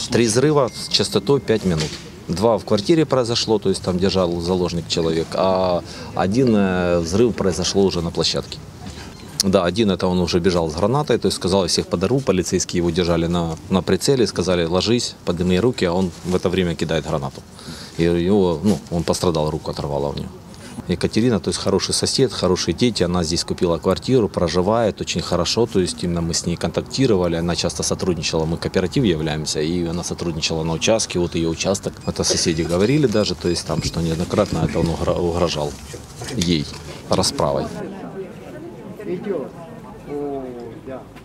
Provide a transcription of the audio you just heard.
3 взрыва с частотой 5 минут. 2 в квартире произошло, то есть там держал заложник человек, а 1 взрыв произошло уже на площадке. Да, 1 это он уже бежал с гранатой, то есть сказал, я всех подорву, полицейские его держали на прицеле, сказали, ложись, подними руки, а он в это время кидает гранату. И его, он пострадал, руку оторвало у него. Екатерина, то есть хороший сосед, хорошие дети, она здесь купила квартиру, проживает очень хорошо, то есть именно мы с ней контактировали, она часто сотрудничала, мы кооператив являемся, и она сотрудничала на участке, вот ее участок, это соседи говорили даже, то есть там, что неоднократно это он угрожал ей расправой.